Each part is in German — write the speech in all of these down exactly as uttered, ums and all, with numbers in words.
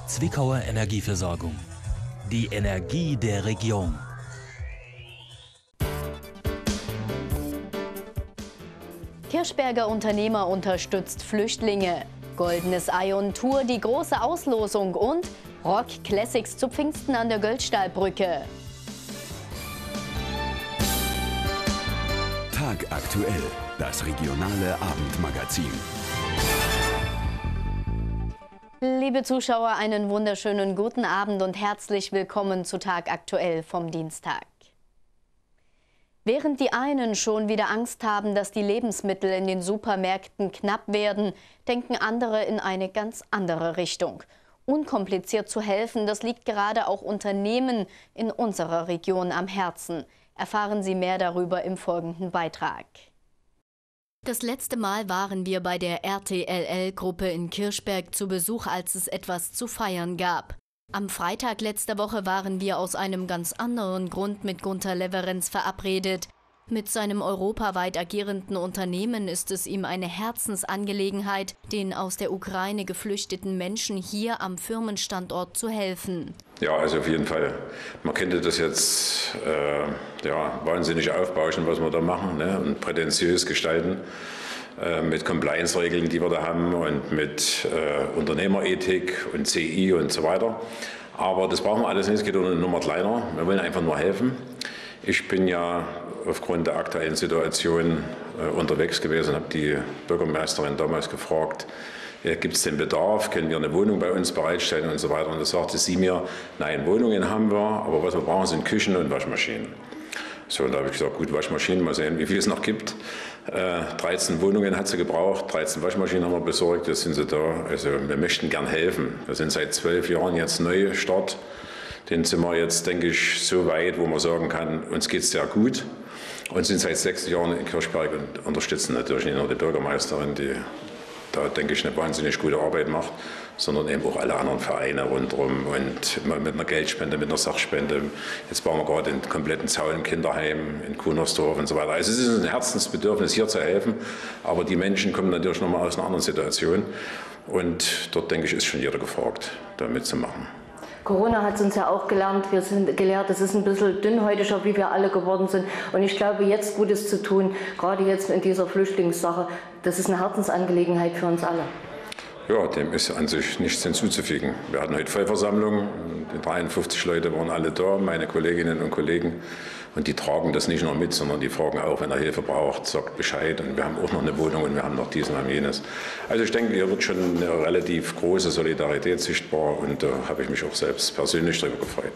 Zwickauer Energieversorgung. Die Energie der Region. Kirchberger Unternehmer unterstützt Flüchtlinge. Goldenes Ei on Tour, die große Auslosung und Rock Classics zu Pfingsten an der Göldstahlbrücke. Tagaktuell, das regionale Abendmagazin. Liebe Zuschauer, einen wunderschönen guten Abend und herzlich willkommen zu Tagaktuell vom Dienstag. Während die einen schon wieder Angst haben, dass die Lebensmittel in den Supermärkten knapp werden, denken andere in eine ganz andere Richtung. Unkompliziert zu helfen, das liegt gerade auch Unternehmen in unserer Region am Herzen. Erfahren Sie mehr darüber im folgenden Beitrag. Das letzte Mal waren wir bei der R T L L-Gruppe in Kirchberg zu Besuch, als es etwas zu feiern gab. Am Freitag letzter Woche waren wir aus einem ganz anderen Grund mit Gunter Leverenz verabredet. Mit seinem europaweit agierenden Unternehmen ist es ihm eine Herzensangelegenheit, den aus der Ukraine geflüchteten Menschen hier am Firmenstandort zu helfen. Ja, also auf jeden Fall. Man könnte das jetzt äh, ja, wahnsinnig aufbauschen, was wir da machen, ne? Und prätentiös gestalten. Mit Compliance-Regeln, die wir da haben und mit äh, Unternehmerethik und C I und so weiter. Aber das brauchen wir alles nicht, es geht um eine Nummer kleiner. Wir wollen einfach nur helfen. Ich bin ja aufgrund der aktuellen Situation äh, unterwegs gewesen, habe die Bürgermeisterin damals gefragt, äh, gibt es den Bedarf, können wir eine Wohnung bei uns bereitstellen und so weiter. Und da sagte sie mir, nein, Wohnungen haben wir, aber was wir brauchen sind Küchen und Waschmaschinen. So, und da habe ich gesagt, gut, Waschmaschinen, mal sehen, wie viel es noch gibt. Äh, dreizehn Wohnungen hat sie gebraucht, dreizehn Waschmaschinen haben wir besorgt, jetzt sind sie da. Also wir möchten gern helfen. Wir sind seit zwölf Jahren jetzt Neustart. Den sind wir jetzt, denke ich, so weit, wo man sagen kann, uns geht es sehr gut. Und sind seit sechs Jahren in Kirchberg und unterstützen natürlich nicht nur die Bürgermeisterin, die da, denke ich, eine wahnsinnig gute Arbeit macht, sondern eben auch alle anderen Vereine rundherum und mit einer Geldspende, mit einer Sachspende. Jetzt bauen wir gerade den kompletten Zaun im Kinderheim in Kunersdorf und so weiter. Also es ist ein Herzensbedürfnis, hier zu helfen, aber die Menschen kommen natürlich nochmal aus einer anderen Situation und dort, denke ich, ist schon jeder gefragt, da mitzumachen. Corona hat es uns ja auch gelernt, wir sind gelehrt, es ist ein bisschen dünnhäutiger, wie wir alle geworden sind. Und ich glaube, jetzt Gutes zu tun, gerade jetzt in dieser Flüchtlingssache, das ist eine Herzensangelegenheit für uns alle. Ja, dem ist an sich nichts hinzuzufügen. Wir hatten heute Vollversammlung, die dreiundfünfzig Leute waren alle da, meine Kolleginnen und Kollegen. Und die tragen das nicht nur mit, sondern die fragen auch, wenn er Hilfe braucht, sagt Bescheid. Und wir haben auch noch eine Wohnung und wir haben noch dies und haben jenes. Also ich denke, hier wird schon eine relativ große Solidarität sichtbar und da habe ich mich auch selbst persönlich darüber gefreut.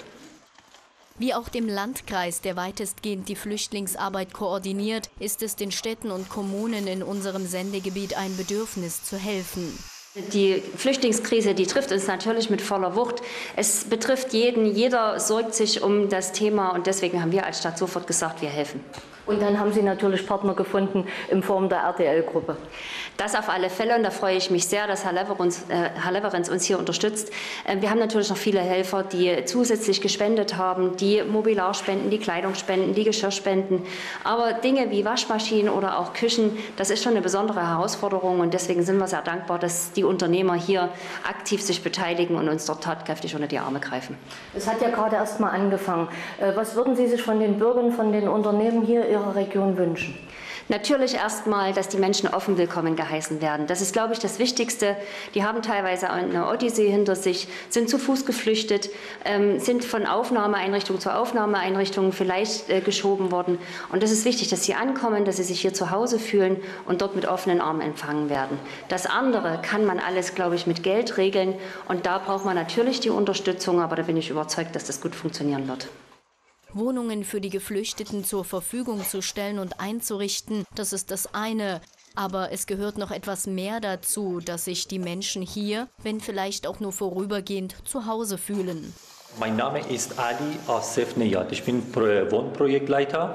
Wie auch dem Landkreis, der weitestgehend die Flüchtlingsarbeit koordiniert, ist es den Städten und Kommunen in unserem Sendegebiet ein Bedürfnis zu helfen. Die Flüchtlingskrise, die trifft uns natürlich mit voller Wucht. Es betrifft jeden, jeder sorgt sich um das Thema und deswegen haben wir als Stadt sofort gesagt, wir helfen. Und dann haben Sie natürlich Partner gefunden in Form der R T L-Gruppe. Das auf alle Fälle und da freue ich mich sehr, dass Herr Leverenz, äh, Herr Leverenz uns hier unterstützt. Äh, wir haben natürlich noch viele Helfer, die zusätzlich gespendet haben, die Mobiliar spenden, die Kleidung spenden, die Geschirr spenden. Aber Dinge wie Waschmaschinen oder auch Küchen, das ist schon eine besondere Herausforderung und deswegen sind wir sehr dankbar, dass die Unternehmer hier aktiv sich beteiligen und uns dort tatkräftig unter die Arme greifen. Es hat ja gerade erst mal angefangen. Äh, was würden Sie sich von den Bürgern, von den Unternehmen hier Ihrer Region wünschen? Natürlich erstmal, dass die Menschen offen willkommen geheißen werden. Das ist, glaube ich, das Wichtigste. Die haben teilweise eine Odyssee hinter sich, sind zu Fuß geflüchtet, ähm, sind von Aufnahmeeinrichtung zu Aufnahmeeinrichtung vielleicht äh, geschoben worden. Und es ist wichtig, dass sie ankommen, dass sie sich hier zu Hause fühlen und dort mit offenen Armen empfangen werden. Das andere kann man alles, glaube ich, mit Geld regeln. Und da braucht man natürlich die Unterstützung, aber da bin ich überzeugt, dass das gut funktionieren wird. Wohnungen für die Geflüchteten zur Verfügung zu stellen und einzurichten, das ist das eine. Aber es gehört noch etwas mehr dazu, dass sich die Menschen hier, wenn vielleicht auch nur vorübergehend, zu Hause fühlen. Mein Name ist Ali Asef Niyat. Ich bin Wohnprojektleiter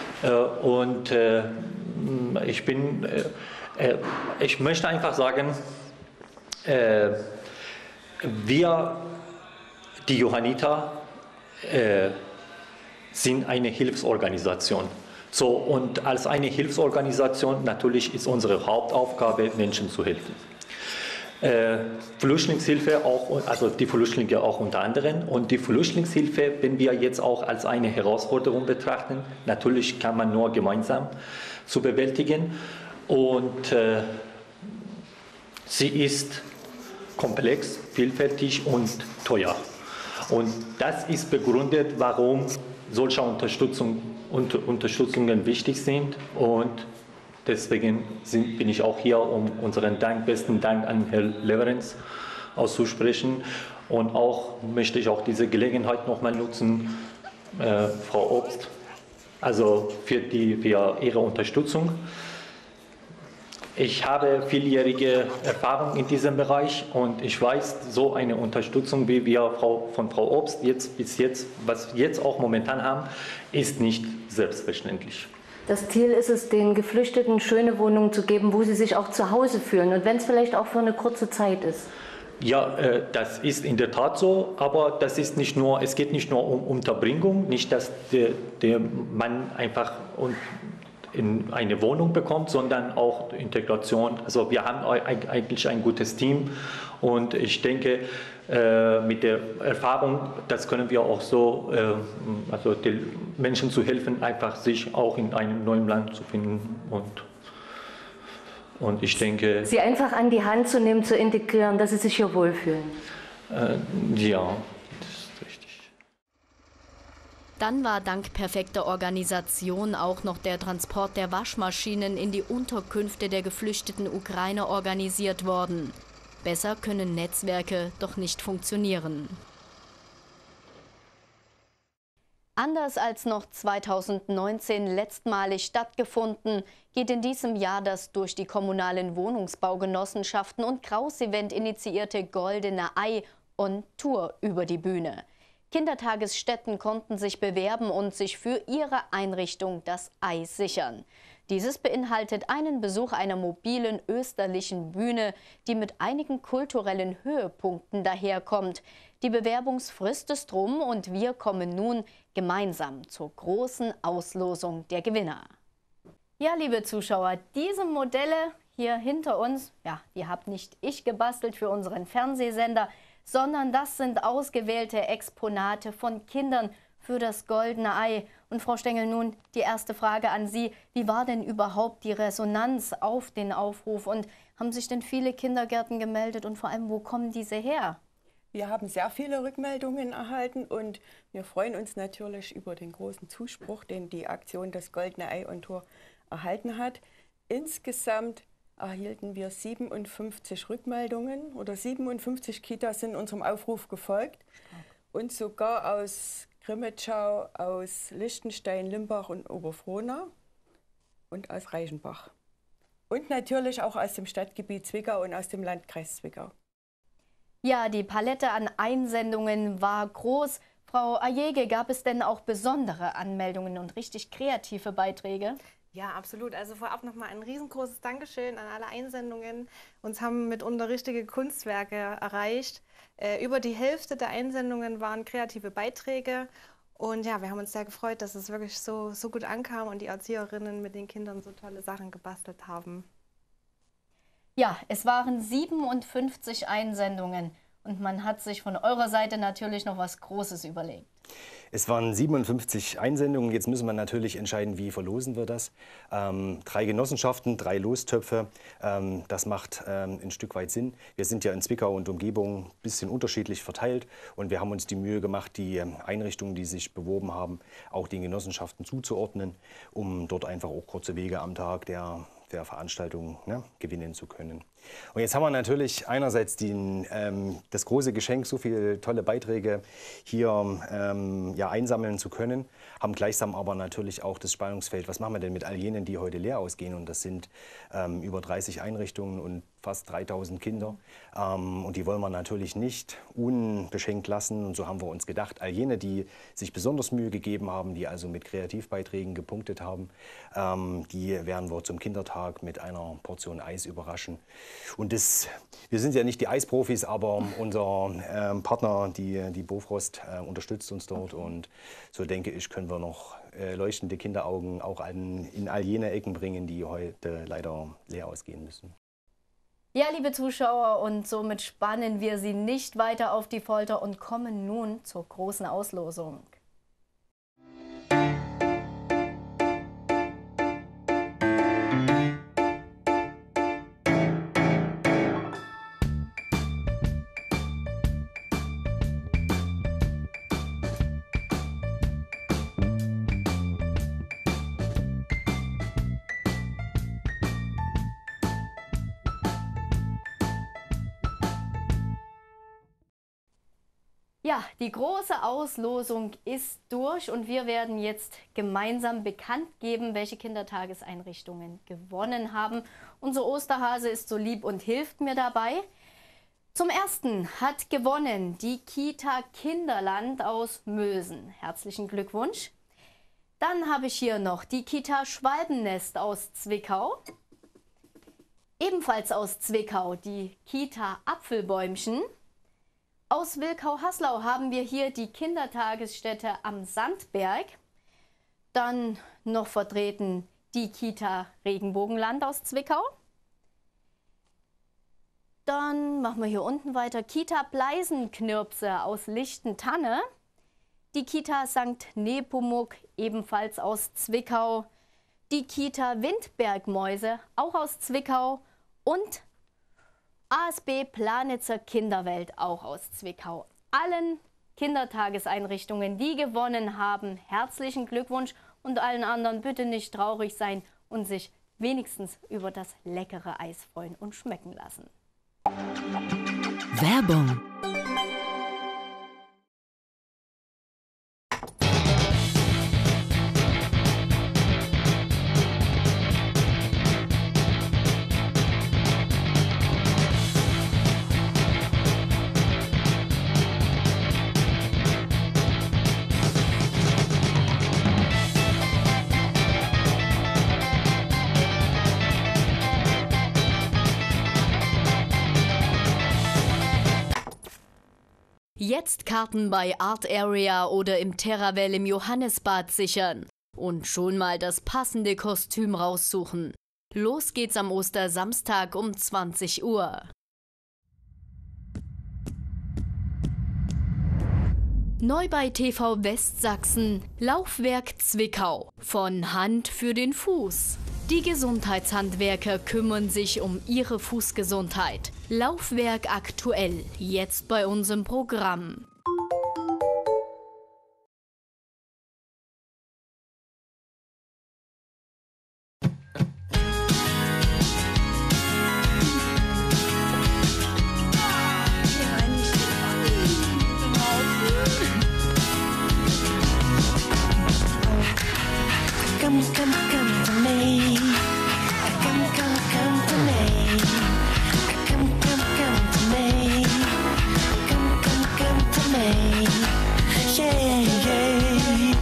und ich bin, ich möchte einfach sagen, wir, die Johanniter, sind eine Hilfsorganisation. So, und als eine Hilfsorganisation natürlich ist unsere Hauptaufgabe, Menschen zu helfen. Äh, Flüchtlingshilfe auch, also die Flüchtlinge auch unter anderem. Und die Flüchtlingshilfe, wenn wir jetzt auch als eine Herausforderung betrachten, natürlich kann man nur gemeinsam zu bewältigen. Und äh, sie ist komplex, vielfältig und teuer. Und das ist begründet, warum solche Unterstützung, unter, Unterstützungen wichtig sind. Und deswegen sind, bin ich auch hier, um unseren Dank, besten Dank an Herrn Leverenz auszusprechen. Und auch möchte ich auch diese Gelegenheit nochmal nutzen, äh, Frau Obst, also für, die, für Ihre Unterstützung. Ich habe vieljährige Erfahrung in diesem Bereich und ich weiß, so eine Unterstützung, wie wir von Frau Obst jetzt bis jetzt, was wir jetzt auch momentan haben, ist nicht selbstverständlich. Das Ziel ist es, den Geflüchteten schöne Wohnungen zu geben, wo sie sich auch zu Hause fühlen und wenn es vielleicht auch für eine kurze Zeit ist. Ja, äh, das ist in der Tat so, aber das ist nicht nur, es geht nicht nur um Unterbringung, nicht, dass der, der Mann einfach und in eine Wohnung bekommt, sondern auch Integration. Also wir haben eigentlich ein gutes Team und ich denke, äh, mit der Erfahrung, das können wir auch so, äh, also den Menschen zu helfen, einfach sich auch in einem neuen Land zu finden und, und ich denke... Sie einfach an die Hand zu nehmen, zu integrieren, dass sie sich hier wohlfühlen. Äh, ja. Dann war dank perfekter Organisation auch noch der Transport der Waschmaschinen in die Unterkünfte der geflüchteten Ukrainer organisiert worden. Besser können Netzwerke doch nicht funktionieren. Anders als noch zweitausendneunzehn letztmalig stattgefunden, geht in diesem Jahr das durch die kommunalen Wohnungsbaugenossenschaften und Kraus-Event initiierte Goldene Ei on Tour über die Bühne. Kindertagesstätten konnten sich bewerben und sich für ihre Einrichtung das Ei sichern. Dieses beinhaltet einen Besuch einer mobilen österlichen Bühne, die mit einigen kulturellen Höhepunkten daherkommt. Die Bewerbungsfrist ist rum und wir kommen nun gemeinsam zur großen Auslosung der Gewinner. Ja, liebe Zuschauer, diese Modelle hier hinter uns, ja, die habe nicht ich gebastelt für unseren Fernsehsender, sondern das sind ausgewählte Exponate von Kindern für das Goldene Ei. Und Frau Stengel, nun die erste Frage an Sie. Wie war denn überhaupt die Resonanz auf den Aufruf und haben sich denn viele Kindergärten gemeldet und vor allem, wo kommen diese her? Wir haben sehr viele Rückmeldungen erhalten und wir freuen uns natürlich über den großen Zuspruch, den die Aktion Das Goldene Ei on Tour erhalten hat. Insgesamt erhielten wir siebenundfünfzig Rückmeldungen oder siebenundfünfzig Kitas sind unserem Aufruf gefolgt und sogar aus Grimmitschau, aus Lichtenstein, Limbach und Oberfrohna und aus Reichenbach. Und natürlich auch aus dem Stadtgebiet Zwickau und aus dem Landkreis Zwickau. Ja, die Palette an Einsendungen war groß. Frau Ajege, gab es denn auch besondere Anmeldungen und richtig kreative Beiträge? Ja, absolut. Also vorab nochmal ein riesengroßes Dankeschön an alle Einsendungen. Uns haben mitunter richtige Kunstwerke erreicht. Äh, über die Hälfte der Einsendungen waren kreative Beiträge. Und ja, wir haben uns sehr gefreut, dass es wirklich so, so gut ankam und die Erzieherinnen mit den Kindern so tolle Sachen gebastelt haben. Ja, es waren siebenundfünfzig Einsendungen und man hat sich von eurer Seite natürlich noch was Großes überlegt. Es waren siebenundfünfzig Einsendungen. Jetzt müssen wir natürlich entscheiden, wie verlosen wir das. Ähm, drei Genossenschaften, drei Lostöpfe, ähm, das macht ähm, ein Stück weit Sinn. Wir sind ja in Zwickau und Umgebung ein bisschen unterschiedlich verteilt und wir haben uns die Mühe gemacht, die Einrichtungen, die sich beworben haben, auch den Genossenschaften zuzuordnen, um dort einfach auch kurze Wege am Tag der der Veranstaltung ne, gewinnen zu können. Und jetzt haben wir natürlich einerseits den, ähm, das große Geschenk, so viele tolle Beiträge hier ähm, ja, einsammeln zu können, haben gleichsam aber natürlich auch das Spannungsfeld, was machen wir denn mit all jenen, die heute leer ausgehen, und das sind ähm, über dreißig Einrichtungen und fast dreitausend Kinder ähm, und die wollen wir natürlich nicht unbeschenkt lassen, und so haben wir uns gedacht, all jene, die sich besonders Mühe gegeben haben, die also mit Kreativbeiträgen gepunktet haben, ähm, die werden wir zum Kindertag mit einer Portion Eis überraschen. Und das, wir sind ja nicht die Eisprofis, aber unser ähm, Partner, die, die Bofrost, äh, unterstützt uns dort, und so denke ich, können wir noch äh, leuchtende Kinderaugen auch an, in all jene Ecken bringen, die heute leider leer ausgehen müssen. Ja, liebe Zuschauer, und somit spannen wir Sie nicht weiter auf die Folter und kommen nun zur großen Auslosung. Ja, die große Auslosung ist durch und wir werden jetzt gemeinsam bekannt geben, welche Kindertageseinrichtungen gewonnen haben. Unser Osterhase ist so lieb und hilft mir dabei. Zum ersten hat gewonnen die Kita Kinderland aus Mösen. Herzlichen Glückwunsch. Dann habe ich hier noch die Kita Schwalbennest aus Zwickau. Ebenfalls aus Zwickau die Kita Apfelbäumchen. Aus Wilkau-Haslau haben wir hier die Kindertagesstätte am Sandberg. Dann noch vertreten die Kita Regenbogenland aus Zwickau. Dann machen wir hier unten weiter Kita Pleisenknirpse aus Lichtentanne. Die Kita Sankt Nepomuk ebenfalls aus Zwickau. Die Kita Windbergmäuse auch aus Zwickau und A S B Planitzer Kinderwelt auch aus Zwickau. Allen Kindertageseinrichtungen, die gewonnen haben, herzlichen Glückwunsch und allen anderen bitte nicht traurig sein und sich wenigstens über das leckere Eis freuen und schmecken lassen. Werbung. Jetzt Karten bei Art Area oder im Terrawell im Johannesbad sichern und schon mal das passende Kostüm raussuchen. Los geht's am Ostersamstag um zwanzig Uhr. Neu bei T V Westsachsen, Laufwerk Zwickau. Von Hand für den Fuß. Die Gesundheitshandwerker kümmern sich um Ihre Fußgesundheit. Laufwerk aktuell, jetzt bei uns im Programm. Come, come, come to me. Come, come, come to me. Come, come, come to me. Come, come, come to me. Yeah, yeah.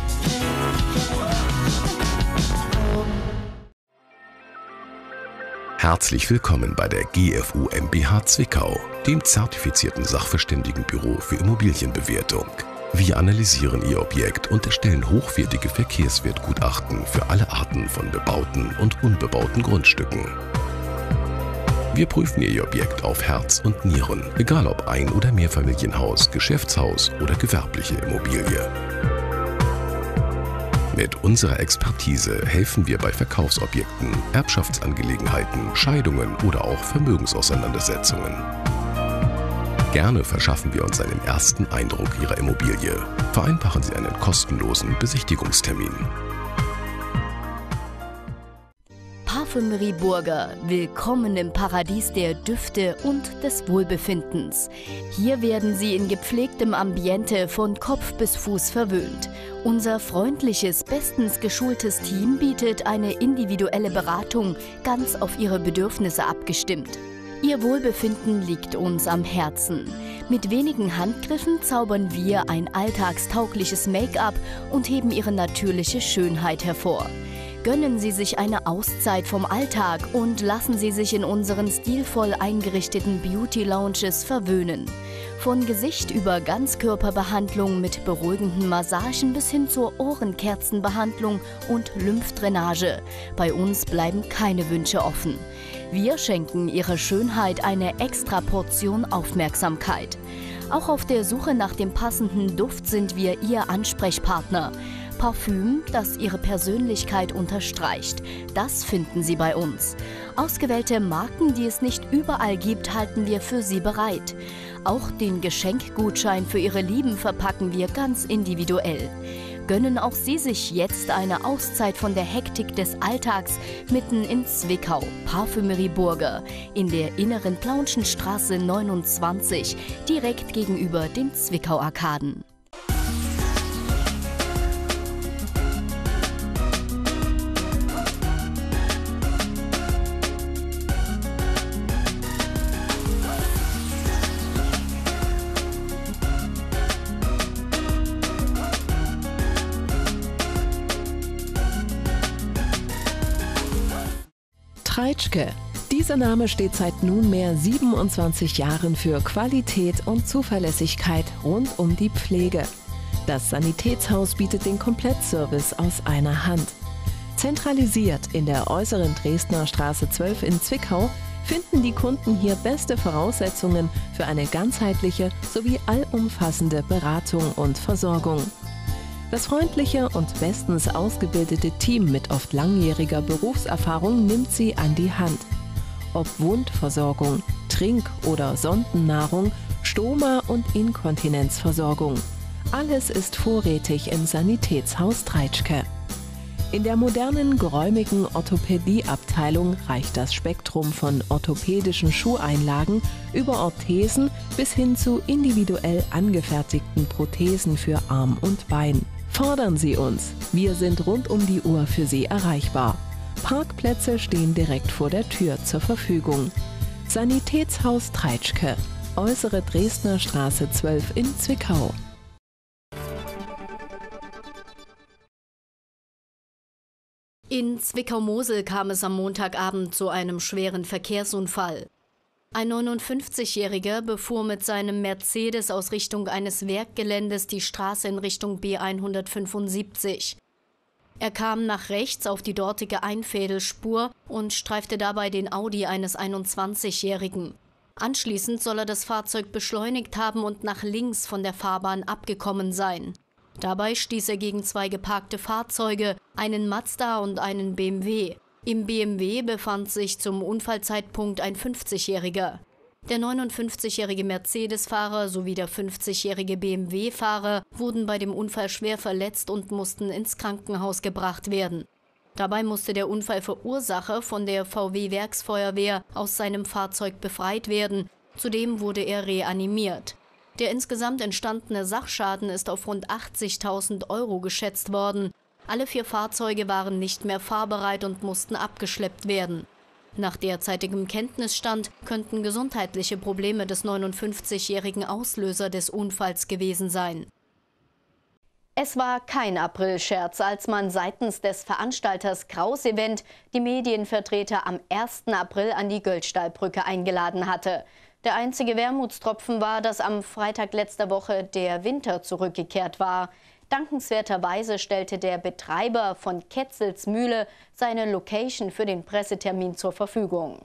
Herzlich willkommen bei der G F U MbH Zwickau, dem zertifizierten Sachverständigenbüro für Immobilienbewertung. Wir analysieren Ihr Objekt und erstellen hochwertige Verkehrswertgutachten für alle Arten von bebauten und unbebauten Grundstücken. Wir prüfen Ihr Objekt auf Herz und Nieren, egal ob Ein- oder Mehrfamilienhaus, Geschäftshaus oder gewerbliche Immobilie. Mit unserer Expertise helfen wir bei Verkaufsobjekten, Erbschaftsangelegenheiten, Scheidungen oder auch Vermögensauseinandersetzungen. Gerne verschaffen wir uns einen ersten Eindruck Ihrer Immobilie. Vereinbaren Sie einen kostenlosen Besichtigungstermin. Parfümerie Burger, willkommen im Paradies der Düfte und des Wohlbefindens. Hier werden Sie in gepflegtem Ambiente von Kopf bis Fuß verwöhnt. Unser freundliches, bestens geschultes Team bietet eine individuelle Beratung, ganz auf Ihre Bedürfnisse abgestimmt. Ihr Wohlbefinden liegt uns am Herzen. Mit wenigen Handgriffen zaubern wir ein alltagstaugliches Make-up und heben Ihre natürliche Schönheit hervor. Gönnen Sie sich eine Auszeit vom Alltag und lassen Sie sich in unseren stilvoll eingerichteten Beauty-Lounges verwöhnen. Von Gesicht über Ganzkörperbehandlung mit beruhigenden Massagen bis hin zur Ohrenkerzenbehandlung und Lymphdrainage. Bei uns bleiben keine Wünsche offen. Wir schenken Ihrer Schönheit eine extra Portion Aufmerksamkeit. Auch auf der Suche nach dem passenden Duft sind wir Ihr Ansprechpartner. Parfüm, das Ihre Persönlichkeit unterstreicht. Das finden Sie bei uns. Ausgewählte Marken, die es nicht überall gibt, halten wir für Sie bereit. Auch den Geschenkgutschein für Ihre Lieben verpacken wir ganz individuell. Gönnen auch Sie sich jetzt eine Auszeit von der Hektik des Alltags mitten in Zwickau, Parfümerie Burger, in der inneren Plaunschenstraße neunundzwanzig, direkt gegenüber den Zwickau-Arkaden. Treitschke. Dieser Name steht seit nunmehr siebenundzwanzig Jahren für Qualität und Zuverlässigkeit rund um die Pflege. Das Sanitätshaus bietet den Komplettservice aus einer Hand. Zentralisiert in der äußeren Dresdner Straße zwölf in Zwickau finden die Kunden hier beste Voraussetzungen für eine ganzheitliche sowie allumfassende Beratung und Versorgung. Das freundliche und bestens ausgebildete Team mit oft langjähriger Berufserfahrung nimmt sie an die Hand. Ob Wundversorgung, Trink- oder Sondennahrung, Stoma- und Inkontinenzversorgung. Alles ist vorrätig im Sanitätshaus Treitschke. In der modernen, geräumigen Orthopädieabteilung reicht das Spektrum von orthopädischen Schuheinlagen über Orthesen bis hin zu individuell angefertigten Prothesen für Arm und Bein. Fordern Sie uns, wir sind rund um die Uhr für Sie erreichbar. Parkplätze stehen direkt vor der Tür zur Verfügung. Sanitätshaus Treitschke, äußere Dresdner Straße zwölf in Zwickau. In Zwickau-Mosel kam es am Montagabend zu einem schweren Verkehrsunfall. Ein neunundfünfzigjähriger befuhr mit seinem Mercedes aus Richtung eines Werkgeländes die Straße in Richtung B hundertfünfundsiebzig. Er kam nach rechts auf die dortige Einfädelspur und streifte dabei den Audi eines einundzwanzigjährigen. Anschließend soll er das Fahrzeug beschleunigt haben und nach links von der Fahrbahn abgekommen sein. Dabei stieß er gegen zwei geparkte Fahrzeuge, einen Mazda und einen B M W. Im B M W befand sich zum Unfallzeitpunkt ein fünfzigjähriger. Der neunundfünfzigjährige Mercedes-Fahrer sowie der fünfzigjährige B M W-Fahrer wurden bei dem Unfall schwer verletzt und mussten ins Krankenhaus gebracht werden. Dabei musste der Unfallverursacher von der V W-Werksfeuerwehr aus seinem Fahrzeug befreit werden. Zudem wurde er reanimiert. Der insgesamt entstandene Sachschaden ist auf rund achtzigtausend Euro geschätzt worden. Alle vier Fahrzeuge waren nicht mehr fahrbereit und mussten abgeschleppt werden. Nach derzeitigem Kenntnisstand könnten gesundheitliche Probleme des neunundfünfzigjährigen Auslöser des Unfalls gewesen sein. Es war kein Aprilscherz, als man seitens des Veranstalters Kraus Event die Medienvertreter am ersten April an die Göldstallbrücke eingeladen hatte. Der einzige Wermutstropfen war, dass am Freitag letzter Woche der Winter zurückgekehrt war. Dankenswerterweise stellte der Betreiber von Ketzels Mühle seine Location für den Pressetermin zur Verfügung.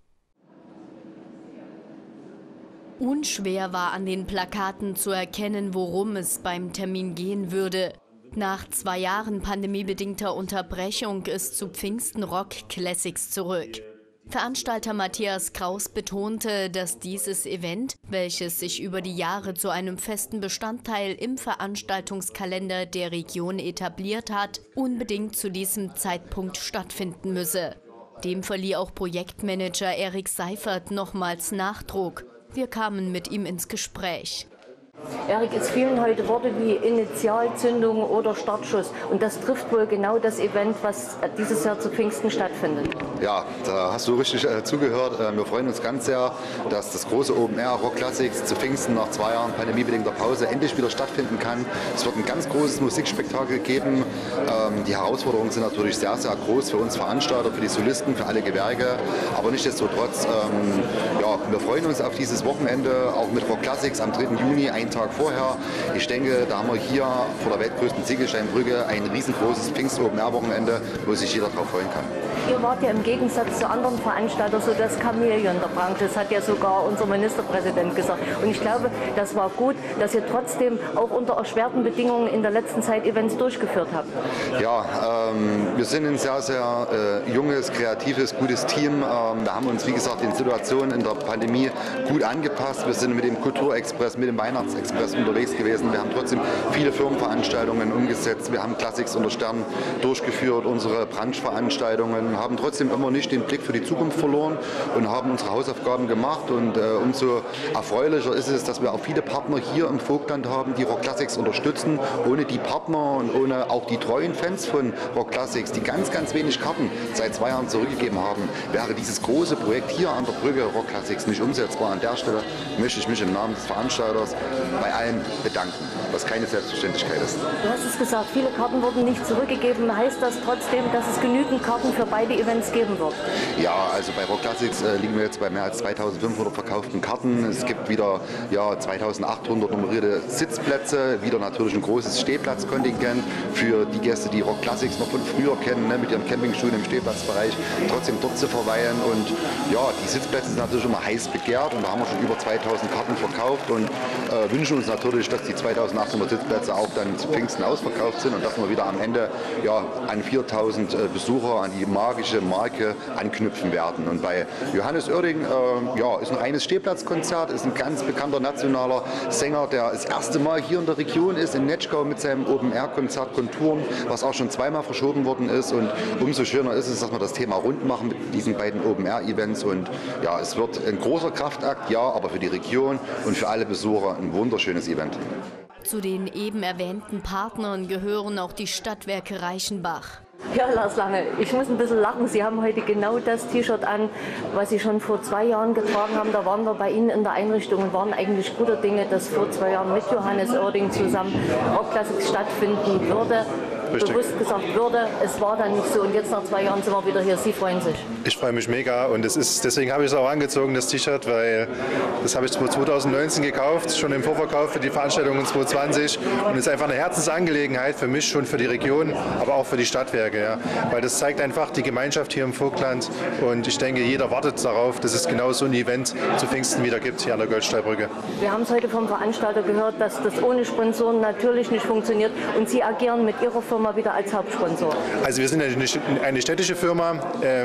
Unschwer war an den Plakaten zu erkennen, worum es beim Termin gehen würde. Nach zwei Jahren pandemiebedingter Unterbrechung ist zu Pfingsten Rock Classics zurück. Veranstalter Matthias Kraus betonte, dass dieses Event, welches sich über die Jahre zu einem festen Bestandteil im Veranstaltungskalender der Region etabliert hat, unbedingt zu diesem Zeitpunkt stattfinden müsse. Dem verlieh auch Projektmanager Erik Seifert nochmals Nachdruck. Wir kamen mit ihm ins Gespräch. Erik, es fielen heute Worte wie Initialzündung oder Startschuss. Und das trifft wohl genau das Event, was dieses Jahr zu Pfingsten stattfindet. Ja, da hast du richtig äh, zugehört. Äh, wir freuen uns ganz sehr, dass das große Open Air Rock Classics zu Pfingsten nach zwei Jahren pandemiebedingter Pause endlich wieder stattfinden kann. Es wird ein ganz großes Musikspektakel geben. Ähm, die Herausforderungen sind natürlich sehr, sehr groß für uns Veranstalter, für die Solisten, für alle Gewerke. Aber nichtsdestotrotz, ähm, ja, wir freuen uns auf dieses Wochenende, auch mit Rock Classics am dritten Juni, einen Tag vorher. Ich denke, da haben wir hier vor der weltgrößten Ziegelsteinbrücke ein riesengroßes Pfingst-Open Air Wochenende, wo sich jeder darauf freuen kann. Ihr wart ja im Gegensatz zu anderen Veranstaltern so das Chamäleon der Branche. Das hat ja sogar unser Ministerpräsident gesagt. Und ich glaube, das war gut, dass ihr trotzdem auch unter erschwerten Bedingungen in der letzten Zeit Events durchgeführt habt. Ja, ähm, wir sind ein sehr, sehr äh, junges, kreatives, gutes Team. Ähm, wir haben uns, wie gesagt, den Situationen in der Pandemie gut angepasst. Wir sind mit dem Kulturexpress, mit dem Weihnachtsexpress unterwegs gewesen. Wir haben trotzdem viele Firmenveranstaltungen umgesetzt. Wir haben Classics unter Sternen durchgeführt, unsere Brunchveranstaltungen, haben trotzdem immer nicht den Blick für die Zukunft verloren und haben unsere Hausaufgaben gemacht. Und äh, umso erfreulicher ist es, dass wir auch viele Partner hier im Vogtland haben, die Rock Classics unterstützen. Ohne die Partner und ohne auch die treuen Fans von Rock Classics, die ganz, ganz wenig Karten seit zwei Jahren zurückgegeben haben, wäre dieses große Projekt hier an der Brücke Rock Classics nicht umsetzbar. An der Stelle möchte ich mich im Namen des Veranstalters bei allen bedanken, was keine Selbstverständlichkeit ist. Du hast es gesagt, viele Karten wurden nicht zurückgegeben. Heißt das trotzdem, dass es genügend Karten für beide Events geben wird? Ja, also bei Rock Classics äh, liegen wir jetzt bei mehr als zweitausendfünfhundert verkauften Karten. Es gibt wieder ja, zweitausendachthundert nummerierte Sitzplätze, wieder natürlich ein großes Stehplatzkontingent für die Gäste, die Rock Classics noch von früher kennen, ne, mit ihren Campingstühlen im Stehplatzbereich, trotzdem dort zu verweilen. Und ja, die Sitzplätze sind natürlich immer heiß begehrt und da haben wir schon über zweitausend Karten verkauft und äh, wünschen uns natürlich, dass die zweitausendachthundert Sitzplätze auch dann zu Pfingsten ausverkauft sind und dass wir wieder am Ende ja, an viertausend äh, Besucher, an die magische Marke anknüpfen werden. Und bei Johannes Oerding äh, ja, ist ein reines Stehplatzkonzert, ist ein ganz bekannter nationaler Sänger, der das erste Mal hier in der Region ist, in Netschkau mit seinem Open-Air-Konzert Konturen, was auch schon zweimal verschoben worden ist. Und umso schöner ist es, dass wir das Thema rund machen mit diesen beiden Open-Air-Events. Und ja, es wird ein großer Kraftakt, ja, aber für die Region und für alle Besucher ein wunderschönes Event. Zu den eben erwähnten Partnern gehören auch die Stadtwerke Reichenbach. Ja, Lars Lange, ich muss ein bisschen lachen. Sie haben heute genau das T-Shirt an, was Sie schon vor zwei Jahren getragen haben. Da waren wir bei Ihnen in der Einrichtung und waren eigentlich guter Dinge, dass vor zwei Jahren mit Johannes Oerding zusammen Rock Classics stattfinden würde. Richtig. Bewusst gesagt würde, es war dann nicht so und jetzt nach zwei Jahren sind wir wieder hier. Sie freuen sich. Ich freue mich mega und es ist, deswegen habe ich es auch angezogen, das T-Shirt, weil das habe ich zweitausendneunzehn gekauft, schon im Vorverkauf für die Veranstaltung in zweitausendzwanzig und es ist einfach eine Herzensangelegenheit für mich, schon für die Region, aber auch für die Stadtwerke, ja. Weil das zeigt einfach die Gemeinschaft hier im Vogtland und ich denke, jeder wartet darauf, dass es genau so ein Event zu Pfingsten wieder gibt hier an der Goldstahlbrücke. Wir haben es heute vom Veranstalter gehört, dass das ohne Sponsoren natürlich nicht funktioniert und Sie agieren mit Ihrer Firma wieder als Hauptsponsor. Also wir sind eine städtische Firma.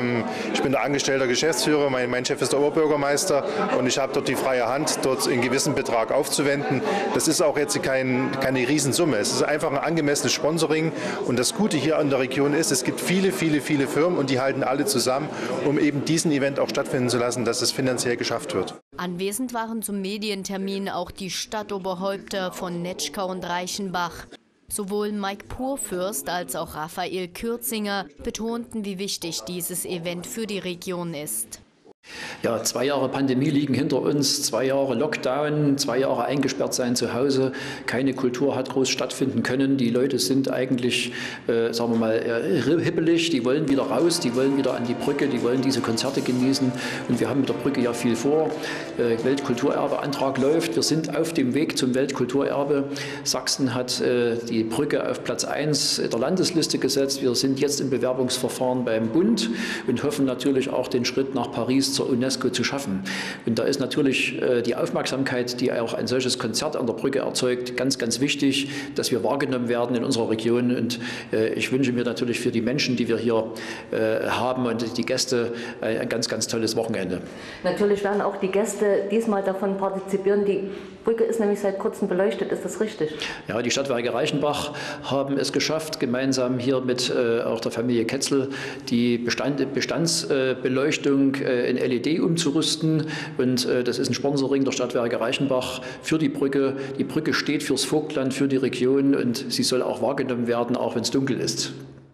Ich bin der angestellte Geschäftsführer, mein, mein Chef ist der Oberbürgermeister und ich habe dort die freie Hand, dort einen gewissen Betrag aufzuwenden. Das ist auch jetzt kein, keine Riesensumme. Es ist einfach ein angemessenes Sponsoring und das Gute hier an der Region ist, es gibt viele, viele, viele Firmen und die halten alle zusammen, um eben diesen Event auch stattfinden zu lassen, dass es finanziell geschafft wird. Anwesend waren zum Medientermin auch die Stadtoberhäupter von Netschkau und Reichenbach. Sowohl Mike Purfürst als auch Raphael Kürzinger betonten, wie wichtig dieses Event für die Region ist. Ja, zwei Jahre Pandemie liegen hinter uns, zwei Jahre Lockdown, zwei Jahre eingesperrt sein zu Hause. Keine Kultur hat groß stattfinden können. Die Leute sind eigentlich, äh, sagen wir mal, äh, hippelig. Die wollen wieder raus, die wollen wieder an die Brücke, die wollen diese Konzerte genießen. Und wir haben mit der Brücke ja viel vor. Äh, Weltkulturerbe-Antrag läuft. Wir sind auf dem Weg zum Weltkulturerbe. Sachsen hat äh, die Brücke auf Platz eins der Landesliste gesetzt. Wir sind jetzt im Bewerbungsverfahren beim Bund und hoffen natürlich auch den Schritt nach Paris zur UNESCO zu schaffen. Und da ist natürlich äh, die Aufmerksamkeit, die auch ein solches Konzert an der Brücke erzeugt, ganz, ganz wichtig, dass wir wahrgenommen werden in unserer Region. Und äh, ich wünsche mir natürlich für die Menschen, die wir hier äh, haben und die Gäste, äh, ein ganz, ganz tolles Wochenende. Natürlich werden auch die Gäste diesmal davon partizipieren. Die Brücke ist nämlich seit kurzem beleuchtet, ist das richtig? Ja, die Stadtwerke Reichenbach haben es geschafft, gemeinsam hier mit äh, auch der Familie Ketzel die Bestand, Bestandsbeleuchtung äh, in L E D umzurüsten. Und äh, das ist ein Sponsoring der Stadtwerke Reichenbach für die Brücke. Die Brücke steht fürs Vogtland, für die Region und sie soll auch wahrgenommen werden, auch wenn es dunkel ist.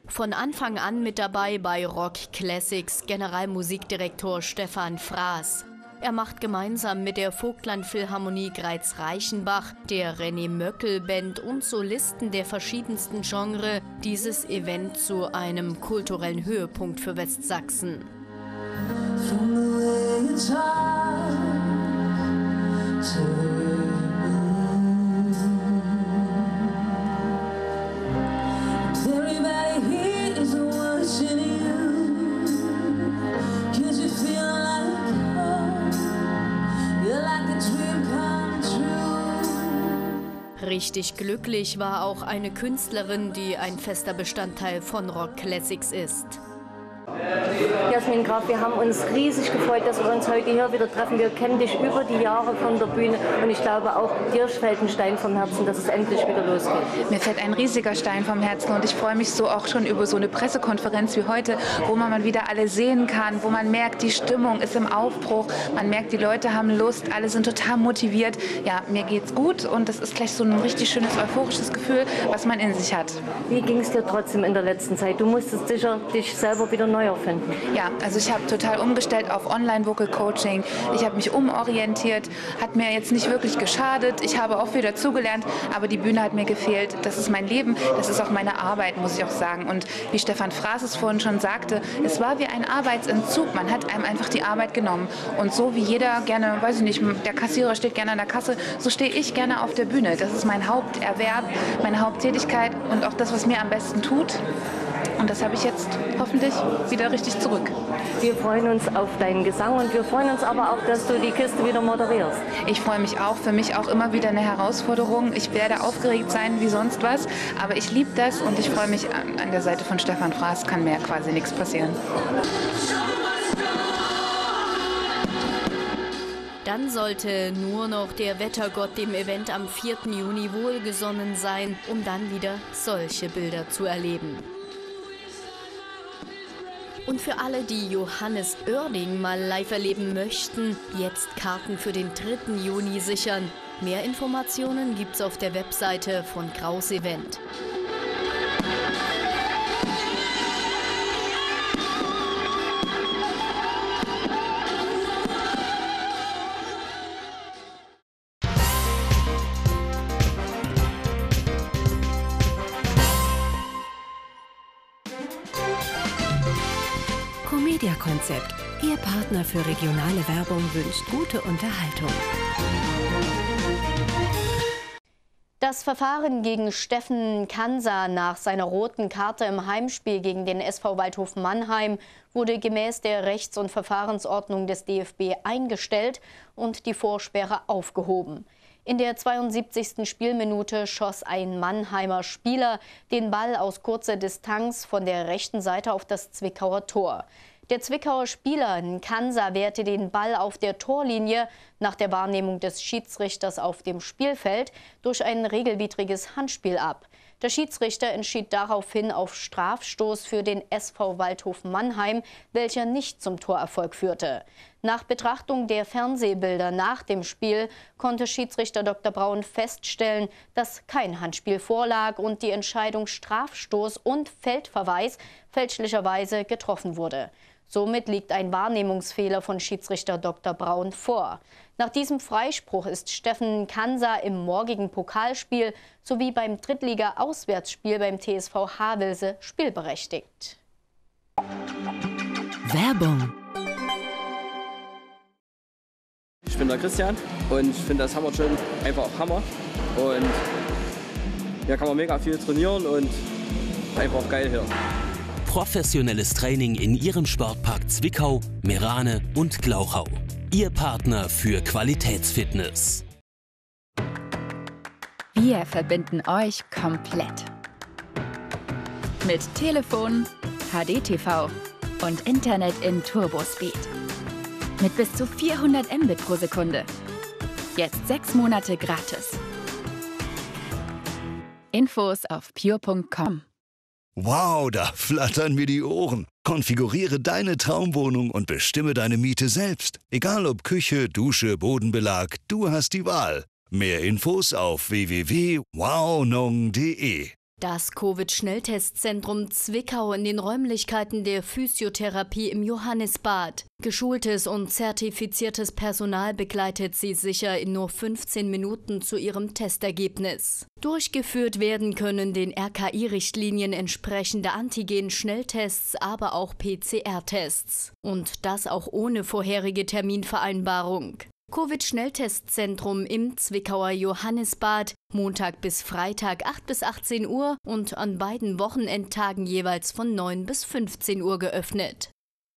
Von Anfang an mit dabei bei Rock Classics Generalmusikdirektor Stefan Fraß. Er macht gemeinsam mit der Vogtland-Philharmonie Greiz-Reichenbach, der René Möckel-Band und Solisten der verschiedensten Genres dieses Event zu einem kulturellen Höhepunkt für Westsachsen. Richtig glücklich war auch eine Künstlerin, die ein fester Bestandteil von Rock Classics ist. Jasmin Graf, wir haben uns riesig gefreut, dass wir uns heute hier wieder treffen. Wir kennen dich über die Jahre von der Bühne und ich glaube auch dir fällt ein Stein vom Herzen, dass es endlich wieder losgeht. Mir fällt ein riesiger Stein vom Herzen und ich freue mich so auch schon über so eine Pressekonferenz wie heute, wo man mal wieder alle sehen kann, wo man merkt, die Stimmung ist im Aufbruch, man merkt, die Leute haben Lust, alle sind total motiviert. Ja, mir geht's gut und das ist gleich so ein richtig schönes euphorisches Gefühl, was man in sich hat. Wie ging es dir trotzdem in der letzten Zeit? Du musstest sicher dich selber wieder neu erfinden. Ja, also ich habe total umgestellt auf Online-Vocal-Coaching. Ich habe mich umorientiert, hat mir jetzt nicht wirklich geschadet. Ich habe auch viel dazugelernt, aber die Bühne hat mir gefehlt. Das ist mein Leben, das ist auch meine Arbeit, muss ich auch sagen. Und wie Stefan Fraß es vorhin schon sagte, es war wie ein Arbeitsentzug. Man hat einem einfach die Arbeit genommen. Und so wie jeder gerne, weiß ich nicht, der Kassierer steht gerne an der Kasse, so stehe ich gerne auf der Bühne. Das ist mein Haupterwerb, meine Haupttätigkeit und auch das, was mir am besten tut. Und das habe ich jetzt hoffentlich wieder richtig zurück. Wir freuen uns auf deinen Gesang und wir freuen uns aber auch, dass du die Kiste wieder moderierst. Ich freue mich auch. Für mich auch immer wieder eine Herausforderung. Ich werde aufgeregt sein wie sonst was, aber ich liebe das und ich freue mich an, an der Seite von Stefan Fraß. Kann mir quasi nichts passieren. Dann sollte nur noch der Wettergott dem Event am vierten Juni wohlgesonnen sein, um dann wieder solche Bilder zu erleben. Und für alle, die Johannes Oerding mal live erleben möchten, jetzt Karten für den dritten Juni sichern. Mehr Informationen gibt's auf der Webseite von Kraus Event. Comedia-Konzept. Ihr Partner für regionale Werbung wünscht gute Unterhaltung. Das Verfahren gegen Steffen Kansa nach seiner roten Karte im Heimspiel gegen den S V Waldhof Mannheim wurde gemäß der Rechts- und Verfahrensordnung des D F B eingestellt und die Vorsperre aufgehoben. In der zweiundsiebzigsten Spielminute schoss ein Mannheimer Spieler den Ball aus kurzer Distanz von der rechten Seite auf das Zwickauer Tor. Der Zwickauer Spieler Nkansa wehrte den Ball auf der Torlinie nach der Wahrnehmung des Schiedsrichters auf dem Spielfeld durch ein regelwidriges Handspiel ab. Der Schiedsrichter entschied daraufhin auf Strafstoß für den S V Waldhof Mannheim, welcher nicht zum Torerfolg führte. Nach Betrachtung der Fernsehbilder nach dem Spiel konnte Schiedsrichter Doktor Braun feststellen, dass kein Handspiel vorlag und die Entscheidung Strafstoß und Feldverweis fälschlicherweise getroffen wurde. Somit liegt ein Wahrnehmungsfehler von Schiedsrichter Doktor Braun vor. Nach diesem Freispruch ist Steffen Kansa im morgigen Pokalspiel sowie beim Drittliga-Auswärtsspiel beim T S V Havelse spielberechtigt. Werbung. Ich bin der Christian und ich finde das Hammer schon einfach Hammer. Und hier kann man mega viel trainieren und einfach geil hier. Professionelles Training in Ihrem Sportpark Zwickau, Meerane und Glauchau. Ihr Partner für Qualitätsfitness. Wir verbinden euch komplett. Mit Telefon, H D T V und Internet in Turbospeed. Mit bis zu vierhundert Mbit pro Sekunde. Jetzt sechs Monate gratis. Infos auf pure punkt com. Wow, da flattern mir die Ohren. Konfiguriere deine Traumwohnung und bestimme deine Miete selbst. Egal ob Küche, Dusche, Bodenbelag, du hast die Wahl. Mehr Infos auf w w w punkt wow nong punkt de. Das Covid-Schnelltestzentrum Zwickau in den Räumlichkeiten der Physiotherapie im Johannisbad. Geschultes und zertifiziertes Personal begleitet sie sicher in nur fünfzehn Minuten zu ihrem Testergebnis. Durchgeführt werden können den R K I-Richtlinien entsprechende Antigen-Schnelltests, aber auch P C R-Tests. Und das auch ohne vorherige Terminvereinbarung. Covid-Schnelltestzentrum im Zwickauer Johannisbad, Montag bis Freitag acht bis achtzehn Uhr und an beiden Wochenendtagen jeweils von neun bis fünfzehn Uhr geöffnet.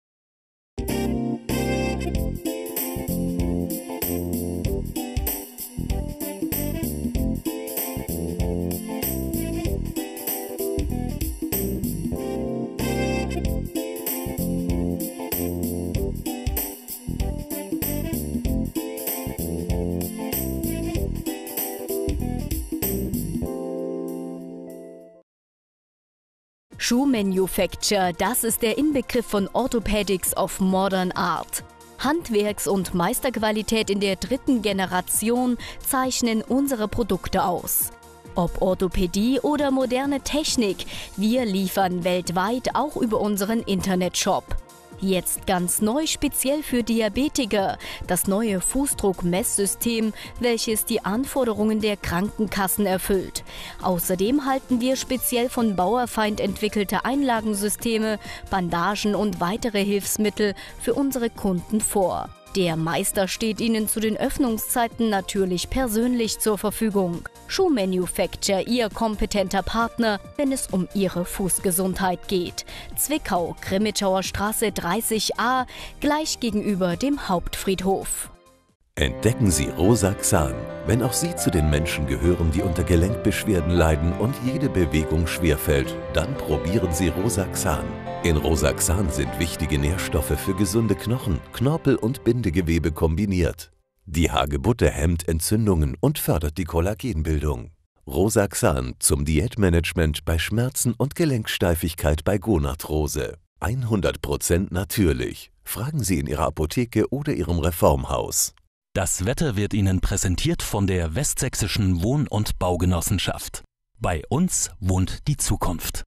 Shoe Manufacture, das ist der Inbegriff von Orthopaedics of Modern Art. Handwerks- und Meisterqualität in der dritten Generation zeichnen unsere Produkte aus. Ob Orthopädie oder moderne Technik, wir liefern weltweit auch über unseren Internetshop. Jetzt ganz neu speziell für Diabetiker, das neue Fußdruck-Messsystem, welches die Anforderungen der Krankenkassen erfüllt. Außerdem halten wir speziell von Bauerfeind entwickelte Einlagensysteme, Bandagen und weitere Hilfsmittel für unsere Kunden vor. Der Meister steht Ihnen zu den Öffnungszeiten natürlich persönlich zur Verfügung. Shoe Manufacture, Ihr kompetenter Partner, wenn es um Ihre Fußgesundheit geht. Zwickau, Grimmitschauer Straße dreißig a, gleich gegenüber dem Hauptfriedhof. Entdecken Sie Rosaxan. Wenn auch Sie zu den Menschen gehören, die unter Gelenkbeschwerden leiden und jede Bewegung schwerfällt, dann probieren Sie Rosaxan. In Rosaxan sind wichtige Nährstoffe für gesunde Knochen, Knorpel und Bindegewebe kombiniert. Die Hagebutte hemmt Entzündungen und fördert die Kollagenbildung. Rosaxan zum Diätmanagement bei Schmerzen und Gelenksteifigkeit bei Gonarthrose. hundert Prozent natürlich. Fragen Sie in Ihrer Apotheke oder Ihrem Reformhaus. Das Wetter wird Ihnen präsentiert von der Westsächsischen Wohn- und Baugenossenschaft. Bei uns wohnt die Zukunft.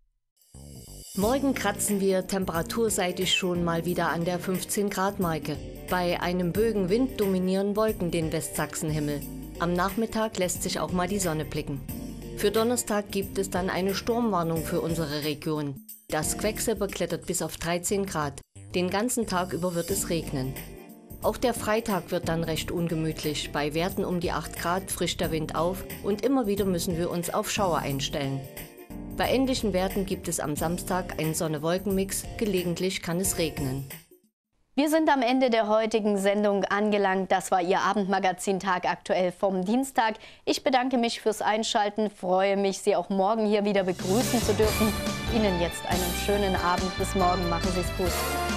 Morgen kratzen wir temperaturseitig schon mal wieder an der fünfzehn Grad Marke. Bei einem böigen Wind dominieren Wolken den Westsachsenhimmel. Am Nachmittag lässt sich auch mal die Sonne blicken. Für Donnerstag gibt es dann eine Sturmwarnung für unsere Region. Das Quecksilber klettert bis auf dreizehn Grad. Den ganzen Tag über wird es regnen. Auch der Freitag wird dann recht ungemütlich. Bei Werten um die acht Grad frischt der Wind auf und immer wieder müssen wir uns auf Schauer einstellen. Bei ähnlichen Werten gibt es am Samstag einen Sonne-Wolken-Mix, gelegentlich kann es regnen. Wir sind am Ende der heutigen Sendung angelangt. Das war Ihr Abendmagazin Tagaktuell vom Dienstag. Ich bedanke mich fürs Einschalten, freue mich, Sie auch morgen hier wieder begrüßen zu dürfen. Ihnen jetzt einen schönen Abend. Bis morgen. Machen Sie es gut.